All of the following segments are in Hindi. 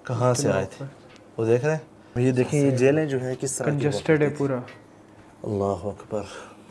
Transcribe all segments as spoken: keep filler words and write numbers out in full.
कहाँ से आए थे वो देख रहे हैं। ये देखें ये जेलें जो है किस तरह कंजस्टेड है पूरा। अल्लाह अकबर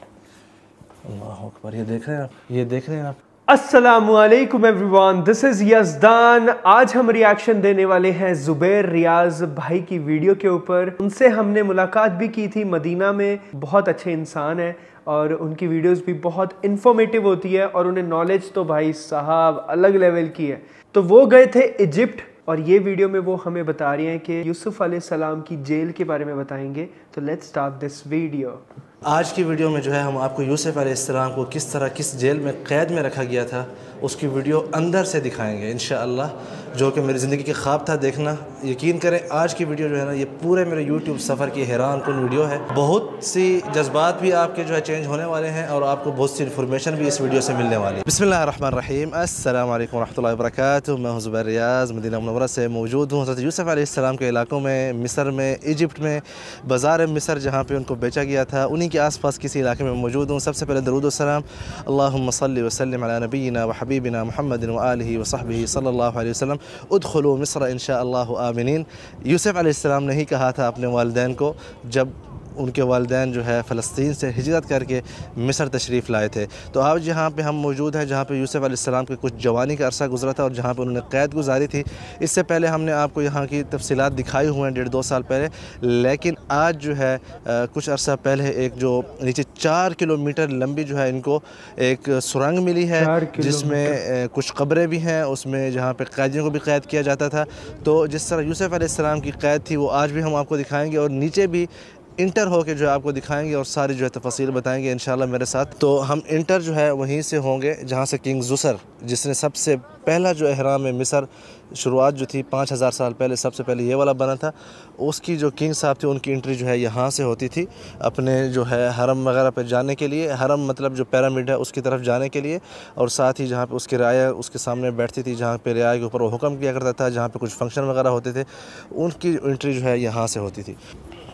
अल्लाह अकबर। ये देख रहे हैं आप, ये देख रहे हैं आप। अस्सलामुअलैकुम एवरीवन, दिस इज़ यज़दान। आज हम रिएक्शन देने वाले हैं ज़ुबैर रियाज भाई की वीडियो के ऊपर। उनसे हमने मुलाकात भी की थी मदीना में। बहुत अच्छे इंसान हैं और उनकी वीडियोस भी बहुत इन्फॉर्मेटिव होती है और उन्हें नॉलेज तो भाई साहब अलग लेवल की है। तो वो गए थे इजिप्ट और ये वीडियो में वो हमें बता रहे हैं कि यूसुफ अलैहिस्सलाम की जेल के बारे में बताएंगे। तो लेट्स स्टार्ट दिस वीडियो। आज की वीडियो में जो है हम आपको यूसुफ अलैहिस्सलाम को किस तरह किस जेल में क़ैद में रखा गया था उसकी वीडियो अंदर से दिखाएंगे इंशाअल्लाह, जो कि मेरी ज़िंदगी का ख्वाब था देखना। यकीन करें आज की वीडियो जो है ना ये पूरे मेरे यूट्यूब सफ़र की हैरान कुन वीडियो है। बहुत सी जज्बात भी आपके जो है चेंज होने वाले हैं और आपको बहुत सी इन्फॉर्मेशन भी इस वीडियो से मिलने वाली है। बिस्मिल्लाहिर्रहमानिर्रहीम, अस्सलाम वालेकुम रहमतुल्लाहि व बरकातुहू। मैं हूं ज़ुबैर रियाज, मदीना मुनव्वरा से मौजूद हूँ हज़रत यूसुफ अलैहिस्सलाम के इलाकों में, मिस्र में, इजिप्ट में, बाज़ार मिस्र जहाँ पे उनको बेचा गया था, उन्हीं के आसपास किसी इलाके में मौजूद हूँ। सबसे पहले दरूद व सलाम अल्लाहुम्मा सल्लि व सल्लिम अला नबीना व हबीबिना मुहम्मदिन व आलिहि व सहबिहि सल्लल्लाहु अलैहि वसल्लम, उदखुलू मिस्र इंशाअल्लाहु आमिनीन। यूसुफ अलैहिस्सलाम ने ही कहा था अपने वालिदैन को जब उनके वालिदैन जो है फ़लस्तीन से हिजरत करके मिस्र तशरीफ़ लाए थे। तो आज यहाँ पे हम मौजूद हैं जहाँ पे यूसुफ अलैहिस्सलाम के कुछ जवानी का अरसा गुजरा था और जहाँ पे उन्होंने क़ैद गुजारी थी। इससे पहले हमने आपको यहाँ की तफसीलात दिखाई हुए हैं डेढ़ दो साल पहले, लेकिन आज जो है आ, कुछ अरसा पहले एक जो नीचे चार किलोमीटर लंबी जो है इनको एक सुरंग मिली है जिसमें कुछ कब्रें भी हैं उसमें, जहाँ पर कैदियों को भी क़ैद किया जाता था। तो जिस तरह यूसुफ अलैहिस्सलाम की क़ैद थी वो आज भी हम आपको दिखाएँगे और नीचे भी इंटर हो के जो है आपको दिखाएंगे और सारी जो है तफसील बताएंगे इंशाल्लाह मेरे साथ। तो हम इंटर जो है वहीं से होंगे जहाँ से किंग ज़ुसर, जिसने सबसे पहला जो एहराम में मिस्र शुरुआत जो थी पाँच हज़ार साल पहले सबसे पहले ये वाला बना था, उसकी जो किंग साहब थे उनकी एंट्री जो है यहाँ से होती थी अपने जो है हरम वगैरह पे जाने के लिए। हरम मतलब जो पिरामिड है उसकी तरफ जाने के लिए, और साथ ही जहाँ पे उसकी रियाया उसके सामने बैठती थी, जहाँ पे रियाया के ऊपर वो हुक्म किया करता था, जहाँ पे कुछ फंक्शन वगैरह होते थे, उनकी एंट्री जो है यहाँ से होती थी।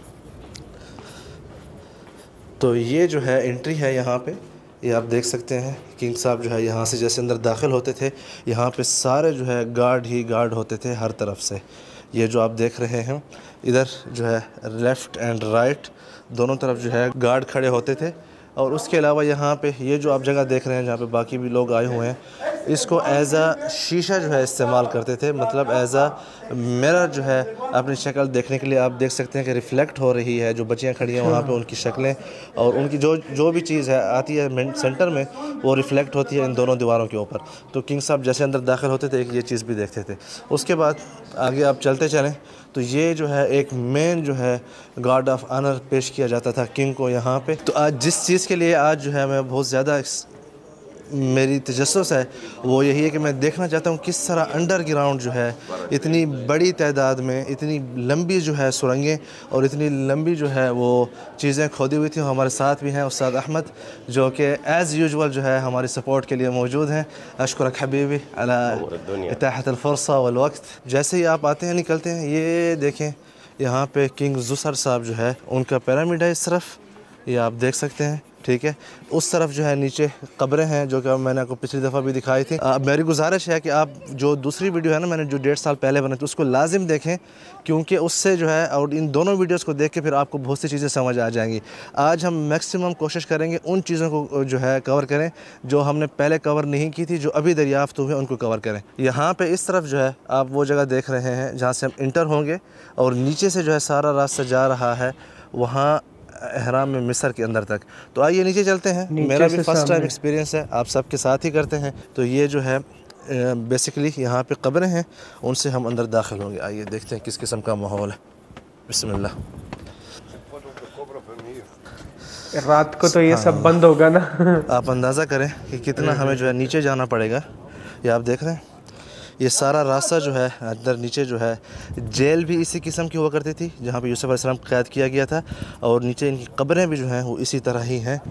तो ये जो है एंट्री है यहाँ पे, ये आप देख सकते हैं। किंग साहब जो है यहाँ से जैसे अंदर दाखिल होते थे, यहाँ पे सारे जो है गार्ड ही गार्ड होते थे हर तरफ से। ये जो आप देख रहे हैं इधर जो है लेफ़्ट एंड राइट दोनों तरफ जो है गार्ड खड़े होते थे। और उसके अलावा यहाँ पे ये जो आप जगह देख रहे हैं जहाँ पे बाकी भी लोग आए हुए हैं, इसको एज़ आ शीशा जो है इस्तेमाल करते थे, मतलब एज़ आ मिरर जो है अपनी शक्ल देखने के लिए। आप देख सकते हैं कि रिफ़्लेक्ट हो रही है, जो बच्चियाँ खड़ी हैं वहाँ पे उनकी शक्लें और उनकी जो जो भी चीज़ है आती है सेंटर में वो रिफ़्लेक्ट होती है इन दोनों दीवारों के ऊपर। तो किंग साहब जैसे अंदर दाखिल होते थे एक ये चीज़ भी देखते थे। उसके बाद आगे आप चलते चलें तो ये जो है एक मेन जो है गार्ड ऑफ ऑनर पेश किया जाता था किंग को यहाँ पे। तो आज जिस चीज़ के लिए आज जो है मैं बहुत ज़्यादा मेरी तजस्सुस है वो यही है कि मैं देखना चाहता हूँ किस तरह अंडरग्राउंड जो है इतनी बड़ी तादाद में इतनी लंबी जो है सुरंगें और इतनी लंबी जो है वो चीज़ें खोदी हुई थी। हमारे साथ भी हैं उस्ताद अहमद जो कि एज़ यूजुअल जो है हमारी सपोर्ट के लिए मौजूद हैं। अशकुरक हबीबी अला इताहत अल फुर्सा वल वक्त। जैसे ही आप आते हैं निकलते हैं ये देखें यहाँ पे किंग ज़ुसर साहब जो है उनका पिरामिड है इस तरफ, ये आप देख सकते हैं, ठीक है। उस तरफ जो है नीचे कब्रें हैं जो कि मैंने आपको पिछली दफ़ा भी दिखाई थी। आ, मेरी गुजारिश है कि आप जो दूसरी वीडियो है ना मैंने जो डेढ़ साल पहले बनाई थी उसको लाजिम देखें, क्योंकि उससे जो है और इन दोनों वीडियोस को देख के फिर आपको बहुत सी चीज़ें समझ आ जाएंगी। आज हम मैक्सिमम कोशिश करेंगे उन चीज़ों को जो है कवर करें जो हमने पहले कवर नहीं की थी, जो अभी दरियाफ़्त हुए उनको कवर करें। यहाँ पर इस तरफ जो है आप वो जगह देख रहे हैं जहाँ से हम इंटर होंगे और नीचे से जो है सारा रास्ता जा रहा है वहाँ एहराम में मिस्र के अंदर तक। तो आइए नीचे चलते हैं, मेरा भी फर्स्ट टाइम एक्सपीरियंस है, आप सबके साथ ही करते हैं। तो ये जो है बेसिकली यहाँ पे कब्रें हैं, उनसे हम अंदर दाखिल होंगे। आइए देखते हैं किस किस्म का माहौल है। बिस्मिल्लाह। रात को तो ये हाँ। सब बंद होगा ना। आप अंदाज़ा करें कि कितना हमें जो है नीचे जाना पड़ेगा। ये आप देख रहे हैं ये सारा रास्ता जो है अंदर नीचे जो है जेल भी इसी किस्म की हुआ करती थी जहाँ पे यूसुफ अलैहिस्सलाम क़ैद किया गया था, और नीचे इनकी कब्रें भी जो हैं वो इसी तरह ही हैं।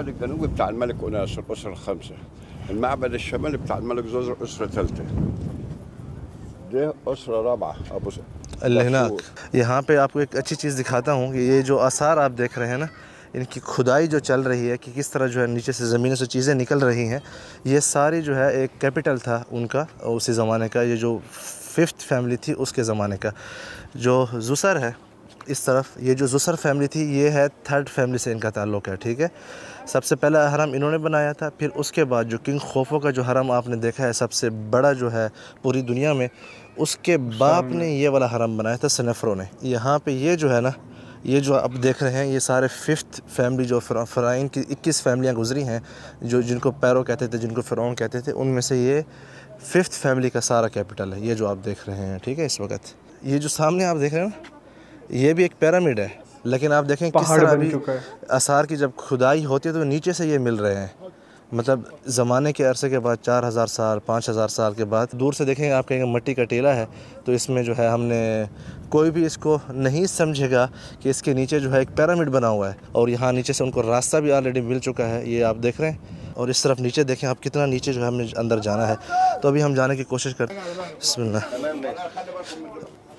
यहाँ पे आपको एक अच्छी चीज़ दिखाता हूँ कि ये जो आसार आप देख रहे हैं ना, इनकी खुदाई जो चल रही है कि किस तरह जो है नीचे से ज़मीन से चीज़ें निकल रही हैं, ये सारी जो है एक कैपिटल था उनका उसी ज़माने का। ये जो फिफ्थ फैमिली थी उसके ज़माने का। जो जुसर है इस तरफ, ये जो जुसर फैमिली थी ये है थर्ड फैमिली से इनका ताल्लुक़ है, ठीक है। सबसे पहला हरम इन्होंने बनाया था, फिर उसके बाद जो किंग खोफो का जो हरम आपने देखा है सबसे बड़ा जो है पूरी दुनिया में, उसके बाप ने ये वाला हरम बनाया था सनेफ़रों ने। यहाँ पे ये जो है ना, ये जो आप देख रहे हैं ये सारे फिफ्थ फैमिली जो फ़िरौन की इक्कीस फैमिलियाँ गुजरी हैं, जो जिनको पैरो कहते थे, जिनको फ़िरौन कहते थे, उनमें से ये फिफ्थ फैमिली का सारा कैपिटल है, ये जो आप देख रहे हैं, ठीक है। इस वक्त ये जो सामने आप देख रहे हैं ना, ये भी एक पिरामिड है, लेकिन आप देखें किस तरह अभी आसार की जब खुदाई होती है तो नीचे से ये मिल रहे हैं। मतलब ज़माने के अरसे के बाद, चार हज़ार साल, पाँच हज़ार साल के बाद, दूर से देखेंगे आप कहेंगे मट्टी का टीला है, तो इसमें जो है हमने, कोई भी इसको नहीं समझेगा कि इसके नीचे जो है एक पिरामिड बना हुआ है। और यहाँ नीचे से उनको रास्ता भी ऑलरेडी मिल चुका है, ये आप देख रहे हैं। और इस तरफ नीचे देखें आप कितना नीचे जो है हमने अंदर जाना है, तो अभी हम जाने की कोशिश करते हैं। बिस्मिल्लाह।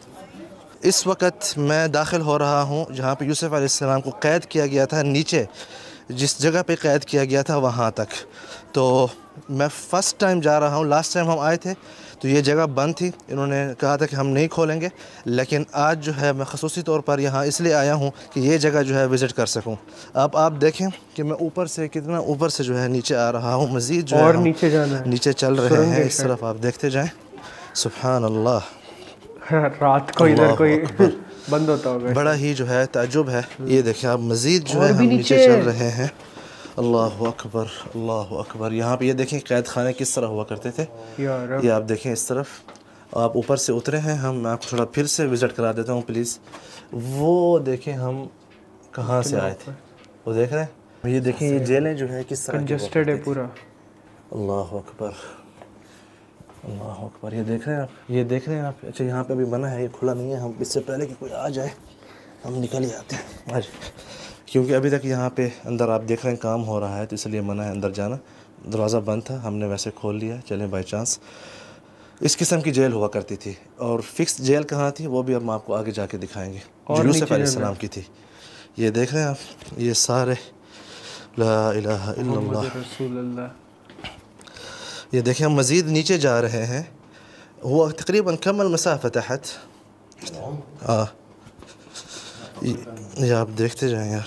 इस वक्त मैं दाखिल हो रहा हूँ जहाँ पे यूसुफ अलैहिस्सलाम को कैद किया गया था, नीचे जिस जगह पे कैद किया गया था वहाँ तक। तो मैं फ़र्स्ट टाइम जा रहा हूँ। लास्ट टाइम हम आए थे तो ये जगह बंद थी, इन्होंने कहा था कि हम नहीं खोलेंगे, लेकिन आज जो है मैं ख़ुसूसी तौर पर यहाँ इसलिए आया हूँ कि ये जगह जो है विज़िट कर सकूँ। अब आप देखें कि मैं ऊपर से कितना ऊपर से जो है नीचे आ रहा हूँ, मज़ीद जो और है नीचे जाना है, नीचे चल रहे हैं। इस तरफ आप देखते जाएँ। सुभान अल्लाह, रात को इधर कोई बंद होता होगा, बड़ा ही जो है ताज्जुब है। ये देखें आप, मज़ीद जो है हम नीचे चल रहे हैं। अल्लाह अकबर, अल्लाह अकबर। यहाँ पे ये देखें कैद खाने किस तरह हुआ करते थे, ये आप देखें। इस तरफ आप ऊपर से उतरे हैं हम, मैं आपको थोड़ा फिर से विज़िट करा देता हूँ प्लीज़। वो देखें हम कहाँ से आए थे, वो देख रहे हैं। ये देखें ये जेलें जो है किस तरह कंजस्टेड है पूरा। अल्लाह अकबर, अल्लाह अकबर। ये देख रहे हैं आप, ये देख रहे हैं आप। अच्छा यहाँ पे अभी बना है, ये खुला नहीं है। हम इससे पहले कि कोई आ जाए हम निकल ही आते हैं आज, क्योंकि अभी तक यहाँ पे अंदर आप देख रहे हैं काम हो रहा है, तो इसलिए मना है अंदर जाना। दरवाज़ा बंद था, हमने वैसे खोल लिया, चलें बाई चांस। इस किस्म की जेल हुआ करती थी। और फिक्स जेल कहाँ थी वो भी हम आपको आगे जाके दिखाएँगे, जो यूसुफ अलैहिस्सलाम की थी। ये देख रहे हैं आप, ये सारे ला इलाहा इल्लल्लाह रसूलुल्लाह। ये देखें हम मज़ीद नीचे जा रहे हैं। वो तकरीबन कमल मसाफ़ा तहत, हाँ ये आप देखते जाएं यार।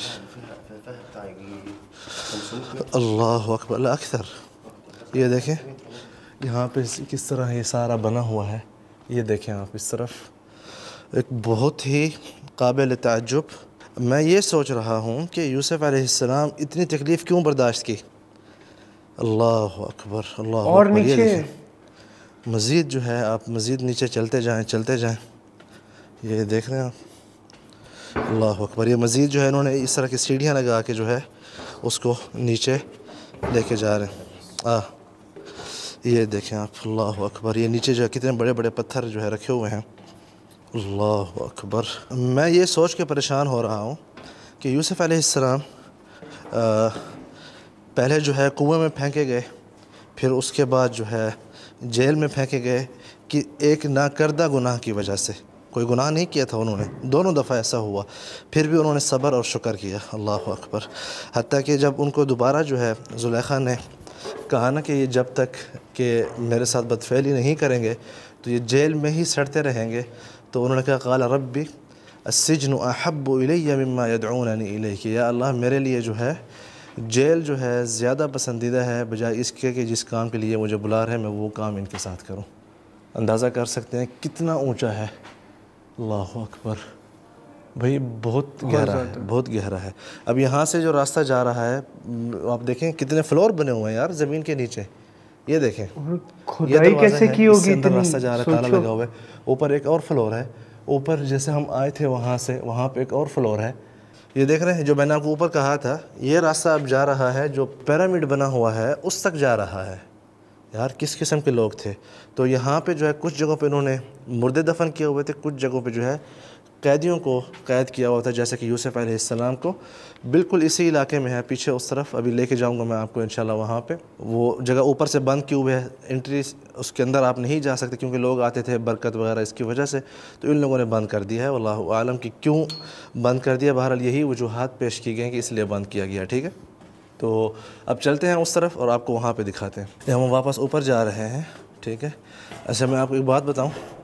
अल्लाह अकबर, ला अक्सर। ये देखें यहाँ पे किस तरह ये सारा बना हुआ है। ये देखें आप इस तरफ, एक बहुत ही काबिल ताज्जुब। मैं ये सोच रहा हूँ कि यूसुफ अलैहिस्सलाम इतनी तकलीफ़ क्यों बर्दाश्त की। अल्लाह अकबर, अल्लाह और अकबर। ये नीचे मज़ीद जो है आप मज़ीद नीचे चलते जाएं, चलते जाएं। ये देख रहे हैं आप, अल्लाह अकबर। ये मज़ीद जो है इन्होंने इस तरह की सीढ़ियाँ लगा के जो है उसको नीचे लेके जा रहे हैं। आ ये देखें आप, अल्लाह अकबर। ये नीचे जो है कितने बड़े बड़े पत्थर जो है रखे हुए हैं। अल्लाह अकबर। मैं ये सोच के परेशान हो रहा हूँ कि यूसुफ अलैहिस्सलाम पहले जो है कुएं में फेंके गए, फिर उसके बाद जो है जेल में फेंके गए कि एक नाकर्दा गुनाह की वजह से। कोई गुनाह नहीं किया था उन्होंने, दोनों दफ़ा ऐसा हुआ, फिर भी उन्होंने सब्र और शुक्र किया। अल्लाह अकबर। हत्ता कि जब उनको दोबारा जो है ज़ुलेखा ने कहा ना कि ये जब तक कि मेरे साथ बदफेली नहीं करेंगे तो ये जेल में ही सड़ते रहेंगे, तो उन्होंने कहा क़ाल रब्बी अस्सिज्नु अहब्बु इलैया मिम्मा यदऊननी इलैहि। या अल्लाह, मेरे लिए जो है जेल जो है ज़्यादा पसंदीदा है बजाय इसके कि जिस काम के लिए मुझे बुला रहे हैं मैं वो काम इनके साथ करूं। अंदाज़ा कर सकते हैं कितना ऊंचा है। अल्लाह अकबर भाई, बहुत गहरा है, बहुत गहरा है। अब यहाँ से जो रास्ता जा रहा है आप देखें कितने फ्लोर बने हुए हैं यार ज़मीन के नीचे। ये देखें खुदाई कैसे की होगी, अंदर रास्ता जा रहा है, ताला लगा हुआ है। ऊपर एक और फ्लोर है, ऊपर जैसे हम आए थे वहाँ से, वहाँ पे एक और फ्लोर है। ये देख रहे हैं जो मैंने आपको ऊपर कहा था, ये रास्ता अब जा रहा है जो पिरामिड बना हुआ है उस तक जा रहा है। यार किस किस्म के लोग थे। तो यहाँ पे जो है कुछ जगहों पे इन्होंने मुर्दे दफन किए हुए थे, कुछ जगहों पे जो है कैदियों को कैद किया हुआ था, जैसे कि यूसुफ अलैहिस्सलाम को। बिल्कुल इसी इलाके में है, पीछे उस तरफ अभी लेके जाऊंगा मैं आपको इंशाल्लाह। वहाँ पे वो जगह ऊपर से बंद किए हुए है, एंट्री उसके अंदर आप नहीं जा सकते क्योंकि लोग आते थे बरकत वगैरह इसकी वजह से, तो इन लोगों ने बंद कर दिया है। वल्लाहु आलम कि क्यों बंद कर दिया, बहरहाल यही वजूहात पेश की गई कि इसलिए बंद किया गया। ठीक है, तो अब चलते हैं उस तरफ और आपको वहाँ पर दिखाते हैं। हम वापस ऊपर जा रहे हैं। ठीक है, अच्छा मैं आपको एक बात बताऊँ,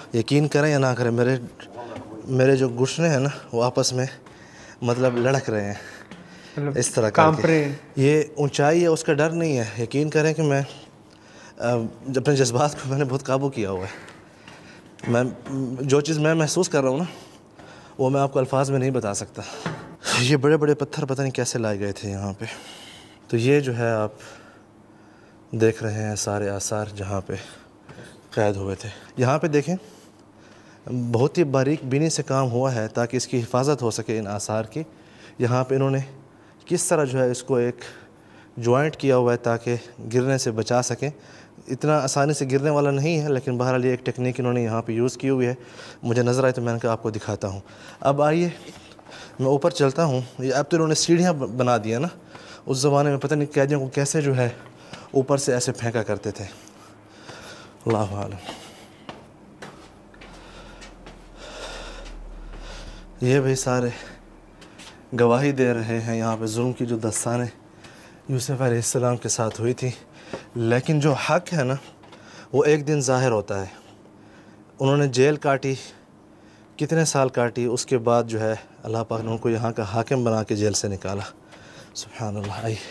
यकीन करें या ना करें, मेरे मेरे जो घुटने हैं ना वो आपस में मतलब लड़क रहे हैं मतलब इस तरह का। ये ऊंचाई है उसका डर नहीं है। यकीन करें कि मैं अपने जज्बात को मैंने बहुत काबू किया हुआ है। मैं जो चीज़ मैं महसूस कर रहा हूँ ना वो मैं आपको अल्फाज में नहीं बता सकता। ये बड़े बड़े पत्थर पता नहीं कैसे लाए गए थे यहाँ पे। तो ये जो है आप देख रहे हैं सारे आसार जहाँ पे कैद हुए थे। यहाँ पे देखें बहुत ही बारीक बीनी से काम हुआ है ताकि इसकी हिफाजत हो सके इन आसार की। यहाँ पे इन्होंने किस तरह जो है इसको एक जॉइंट किया हुआ है ताकि गिरने से बचा सकें। इतना आसानी से गिरने वाला नहीं है लेकिन बहरहाल ये एक टेक्निक इन्होंने यहाँ पे यूज़ की हुई है। मुझे नज़र आए तो मैंने कहा आपको दिखाता हूँ। अब आइए मैं ऊपर चलता हूँ। ये अब तो इन्होंने सीढ़ियाँ बना दी है ना, उस ज़माने में पता नहीं कैदियों को कैसे जो है ऊपर से ऐसे फेंका करते थे। अल्लाह आलम। ये भाई सारे गवाही दे रहे हैं यहाँ पे जुल्म की जो दस्तानें यूसुफ अलैहिस्सलाम के साथ हुई थी। लेकिन जो हक है ना वो एक दिन ज़ाहिर होता है। उन्होंने जेल काटी, कितने साल काटी, उसके बाद जो है अल्लाह पाक ने उनको यहाँ का हाकिम बना के जेल से निकाला। सुभान अल्लाह। आई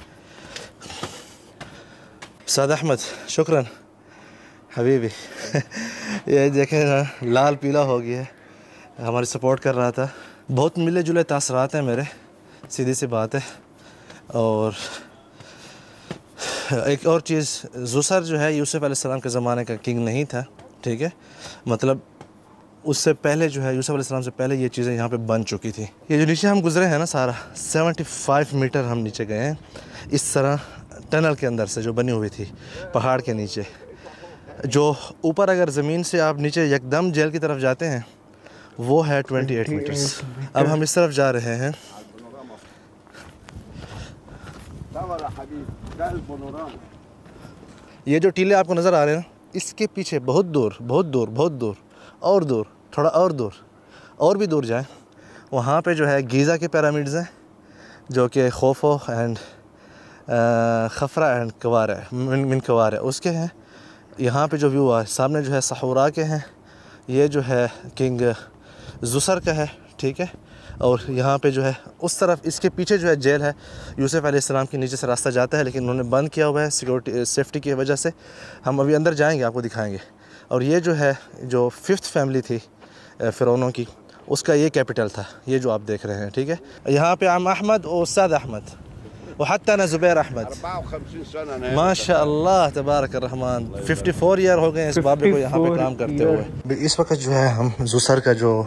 साद अहमद, शुक्रन हबीबी। ये देखें ना लाल पीला हो गया है, हमारी सपोर्ट कर रहा था। बहुत मिले जुले तासरात हैं मेरे, सीधी सी बात है। और एक और चीज़, ज़ुसर जो है यूसुफ अलैहिस्सलाम के ज़माने का किंग नहीं था, ठीक है। मतलब उससे पहले जो है यूसुफ अलैहिस्सलाम से पहले ये चीज़ें यहाँ पे बन चुकी थी। ये जो नीचे हम गुज़रे हैं ना सारा पचहत्तर मीटर हम नीचे गए हैं इस तरह टनल के अंदर से जो बनी हुई थी पहाड़ के नीचे। जो ऊपर अगर ज़मीन से आप नीचे यकदम जेल की तरफ जाते हैं वो है अट्ठाईस मीटर्स। अब हम इस तरफ जा रहे हैं। ये जो टीले आपको नज़र आ रहे हैं ना, इसके पीछे बहुत दूर बहुत दूर बहुत दूर और दूर, थोड़ा और दूर और भी दूर जाएं, वहाँ पे जो है गीज़ा के पिरामिड्स हैं जो कि खोफो एंड खफरा एंड कवार है, मिन, मिन कवार है उसके हैं। यहाँ पे जो व्यू है सामने जो है सहुरा के हैं, ये जो है किंग ज़ुसर का है, ठीक है। और यहाँ पे जो है उस तरफ इसके पीछे जो है जेल है। यूसुफ अलैहिस्सलाम के नीचे से रास्ता जाता है लेकिन उन्होंने बंद किया हुआ है सिक्योरिटी सेफ्टी की वजह से। हम अभी अंदर जाएंगे, आपको दिखाएंगे। और ये जो है जो फिफ्थ फैमिली थी फ़िरौनों की, उसका ये कैपिटल था, ये जो आप देख रहे हैं, ठीक है। यहाँ पे आम अहमद और साद अहमद और हत्ता न ज़ुबैर अहमद, माशाअल्लाह तबारक रहमान, चौवन ईयर हो गए इस बाबे को यहाँ पे काम करते हुए। इस वक्त जो है हम ज़ुसर का जो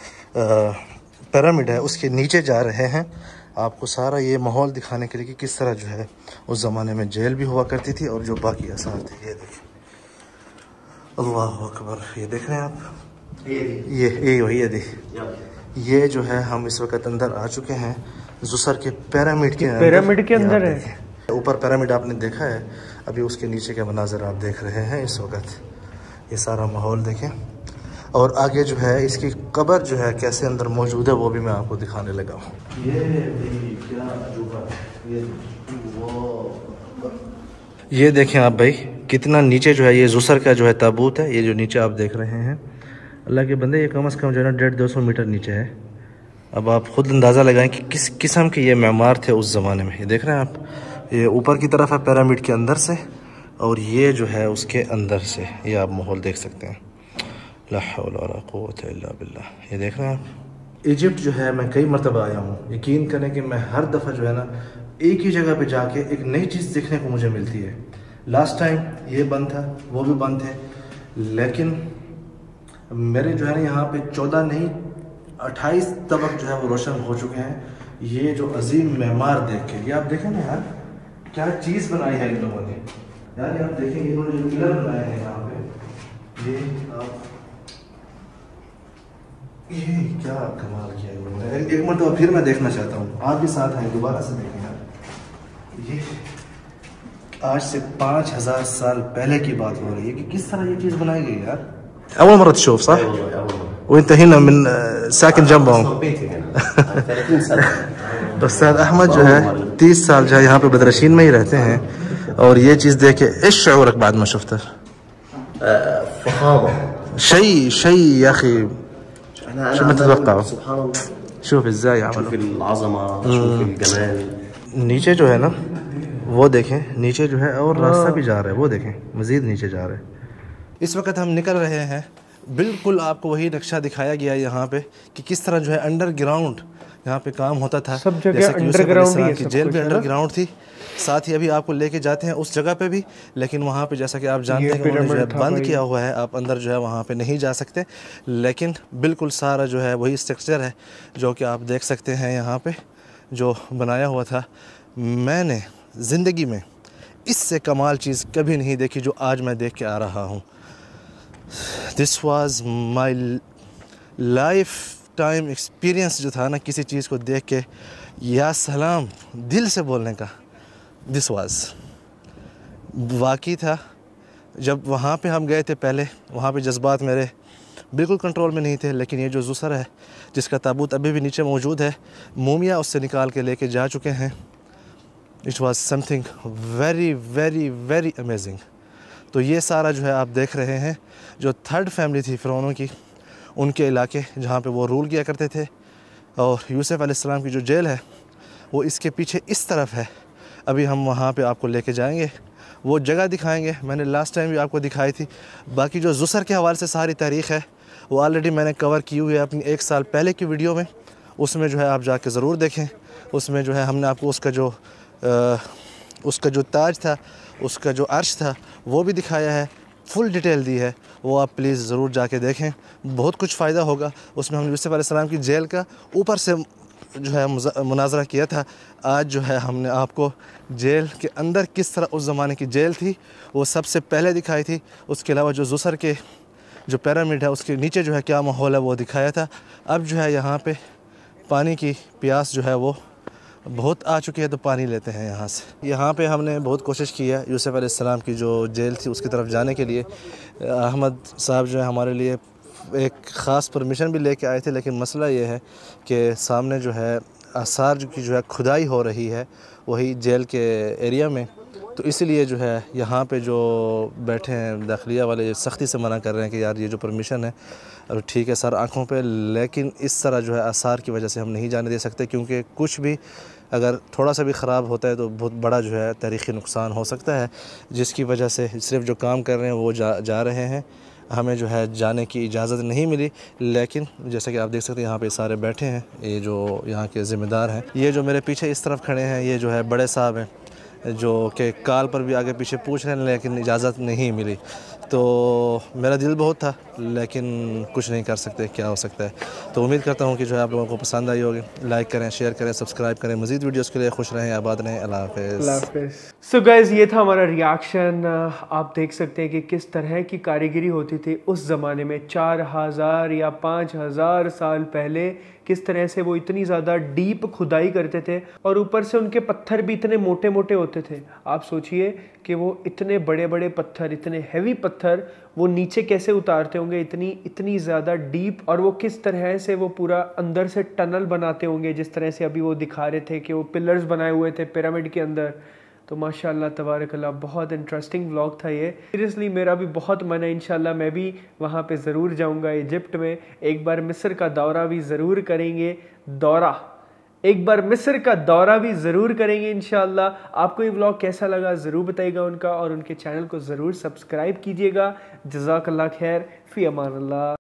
पिरामिड है उसके नीचे जा रहे हैं, आपको सारा ये माहौल दिखाने के लिए कि किस तरह जो है उस ज़माने में जेल भी हुआ करती थी और जो बाकी आसार थे। ये देखिए, अल्लाह अकबर, ये देख रहे हैं आप, ये ये वही है। ये जो है हम इस वक्त अंदर आ चुके हैं ज़ुसर के पिरामिड के पिरामिड के अंदर है। ऊपर पिरामिड आपने देखा है, अभी उसके नीचे के मनाज़र आप देख रहे हैं इस वक्त। ये सारा माहौल देखें और आगे जो है इसकी कब्र जो है कैसे अंदर मौजूद है वो भी मैं आपको दिखाने लगा हूँ। ये क्या अजूबा है, ये वो ये देखें आप भाई कितना नीचे जो है ये ज़ुसर का जो है ताबूत है। ये जो नीचे आप देख रहे हैं, अल्लाह के बंदे, ये कम से कम जो है ना डेढ़ दो सौ मीटर नीचे है। अब आप ख़ुद अंदाज़ा लगाएं कि किस किस्म के ये मेमार थे उस ज़माने में। ये देख रहे हैं आप, ये ऊपर की तरफ है पिरामिड के अंदर से और ये जो है उसके अंदर से, ये आप माहौल देख सकते हैं। ला हौला वला कुव्वता इल्ला बिल्लाह। ये देख रहे हैं आप। इजिप्ट जो है मैं कई मरतबा आया हूँ, यकीन करें कि मैं हर दफ़ा जो है ना एक ही जगह पे जाके एक नई चीज़ देखने को मुझे मिलती है। लास्ट टाइम ये बंद था, वो भी बंद थे, लेकिन मेरे जो है ना यहाँ पे चौदह नहीं अट्ठाईस तबक जो है वो रोशन हो चुके हैं। ये जो अजीम मेमार देख के, ये आप देखें ना यार क्या चीज़ बनाई है इन लोगों ने। यार आप देखेंगे इन्होंने जो पिलर बनाए हैं यहाँ पे, ये आप ये क्या कमाल किया इन्होंने। एक मरतबा फिर मैं देखना चाहता हूँ, आप भी साथ हैं, दोबारा से देखें यार। ये आज से पाँच हजार साल पहले की बात हो रही है कि किस तरह ये चीज़ बनाई गई यार। أول مرة تشوف صح؟ وأنت هنا من ساكن جنبهم. أستاذ أحمد जो है तीस साल जो है यहाँ पे बदरशीन में ही रहते हैं और ये चीज़ देख के إيش شعورك بعد ما شفته؟ فخامة شيء شيء يا اخي انا شو ما انا تتوقعوا. سبحان الله شوف ازاي شوف عملوا العظمه شوف الجمال. नीचे जो है ना वो देखें, नीचे जो है और रास्ता भी जा रहा है, वो देखें मज़ीद नीचे जा रहा है। इस वक्त हम निकल रहे हैं, बिल्कुल आपको वही नक्शा दिखाया गया है यहाँ पे कि किस तरह जो है अंडरग्राउंड यहाँ पे काम होता था। सब जगह जैसे कि यूसुफ अंडरग्राउंड ही है की सब जेल कुछ, भी है ना? अंडरग्राउंड थी। साथ ही अभी आपको लेके जाते हैं उस जगह पे भी, लेकिन वहाँ पे जैसा कि आप जानते ये हैं कि उन्होंने जो है पिरामिड था बंद भाई। किया हुआ है, आप अंदर जो है वहाँ पे नहीं जा सकते। लेकिन बिल्कुल सारा जो है वही स्ट्रक्चर है जो कि आप देख सकते हैं यहाँ पे जो बनाया हुआ था। मैंने ज़िंदगी में इससे कमाल चीज़ कभी नहीं देखी जो आज मैं देख के आ रहा हूँ। This was my lifetime experience जो था ना, किसी चीज़ को देख के या सलाम दिल से बोलने का, दिस वाज वाकई था। जब वहाँ पे हम गए थे पहले, वहाँ पे जज्बात मेरे बिल्कुल कंट्रोल में नहीं थे। लेकिन ये जो ज़ुसर है जिसका ताबूत अभी भी नीचे मौजूद है, मोमिया उससे निकाल के लेके जा चुके हैं। It was something very very very amazing. तो ये सारा जो है आप देख रहे हैं जो थर्ड फैमिली थी फ़िरौनों की, उनके इलाके जहाँ पे वो रूल किया करते थे। और यूसुफ अलैहिस्सलाम की जो जेल है वो इसके पीछे इस तरफ है। अभी हम वहाँ पे आपको लेके जाएंगे, वो जगह दिखाएंगे। मैंने लास्ट टाइम भी आपको दिखाई थी। बाकी जो ज़ुसर के हवाले से सारी तारीख़ है वो ऑलरेडी मैंने कवर की हुई है अपनी एक साल पहले की वीडियो में, उसमें जो है आप जाके ज़रूर देखें। उसमें जो है हमने आपको उसका जो आ, उसका जो ताज था, उसका जो अर्श था, वो भी दिखाया है, फुल डिटेल दी है। वो आप प्लीज़ ज़रूर जाके देखें, बहुत कुछ फ़ायदा होगा। उसमें हमने यूसुफ अलैहिस्सलाम की जेल का ऊपर से जो है मुनाजरा किया था। आज जो है हमने आपको जेल के अंदर किस तरह उस ज़माने की जेल थी वो सबसे पहले दिखाई थी। उसके अलावा जो ज़ुसर के जो पिरामिड है उसके नीचे जो है क्या माहौल है वो दिखाया था। अब जो है यहाँ पे पानी की प्यास जो है वो बहुत आ चुकी है, तो पानी लेते हैं यहाँ से। यहाँ पे हमने बहुत कोशिश की है यूसुफ अलैहिस्सलाम की जो जेल थी उसकी तरफ जाने के लिए। अहमद साहब जो है हमारे लिए एक ख़ास परमिशन भी लेके आए थे, लेकिन मसला ये है कि सामने जो है आसार की जो है खुदाई हो रही है वही जेल के एरिया में, तो इसलिए जो है यहाँ पे जो बैठे हैं दाखिलिया वाले सख्ती से मना कर रहे हैं कि यार ये जो परमिशन है और ठीक है सर आँखों पे, लेकिन इस तरह जो है आसार की वजह से हम नहीं जाने दे सकते, क्योंकि कुछ भी अगर थोड़ा सा भी ख़राब होता है तो बहुत बड़ा जो है तारीख़ी नुकसान हो सकता है, जिसकी वजह से सिर्फ जो काम कर रहे हैं वो जा जा रहे हैं। हमें जो है जाने की इजाज़त नहीं मिली। लेकिन जैसा कि आप देख सकते हैं यहाँ पे सारे बैठे हैं, ये जो यहाँ के ज़िम्मेदार हैं। ये जो मेरे पीछे इस तरफ खड़े हैं ये जो है बड़े साहब हैं, जो कि कॉल पर भी आगे पीछे पूछ रहे हैं लेकिन इजाज़त नहीं मिली। तो मेरा दिल बहुत था लेकिन कुछ नहीं कर सकते, क्या हो सकता है। तो उम्मीद करता हूँ कि जो है आप लोगों को पसंद आई होगी। लाइक करें, शेयर करें, सब्सक्राइब करें। मज़ीद वीडियोस के लिए खुश रहें, आबाद रहें। अल्लाह हाफ़िज़। सो गाइज ये था हमारा रिएक्शन। आप देख सकते हैं कि किस तरह की कारीगरी होती थी उस ज़माने में, चार हज़ार या पाँच हज़ार साल पहले किस तरह से वो इतनी ज़्यादा डीप खुदाई करते थे और ऊपर से उनके पत्थर भी इतने मोटे मोटे होते थे। आप सोचिए कि वो इतने बड़े बड़े पत्थर, इतने हैवी पत्थर वो नीचे कैसे उतारते होंगे इतनी इतनी ज़्यादा डीप, और वो किस तरह से वो पूरा अंदर से टनल बनाते होंगे, जिस तरह से अभी वो दिखा रहे थे कि वो पिलर्स बनाए हुए थे पिरामिड के अंदर। तो माशाल्लाह तबारकल्लाह बहुत इंटरेस्टिंग व्लॉग था ये। सीरियसली मेरा भी बहुत मन है, इंशाल्लाह मैं भी वहाँ पे ज़रूर जाऊँगा इजिप्ट में। एक बार मिस्र का दौरा भी ज़रूर करेंगे, दौरा एक बार मिस्र का दौरा भी ज़रूर करेंगे इंशाल्लाह। आपको ये व्लॉग कैसा लगा ज़रूर बताइएगा उनका, और उनके चैनल को ज़रूर सब्सक्राइब कीजिएगा। जज़ाकल्लाह खैर, फ़ी अमान अल्लाह।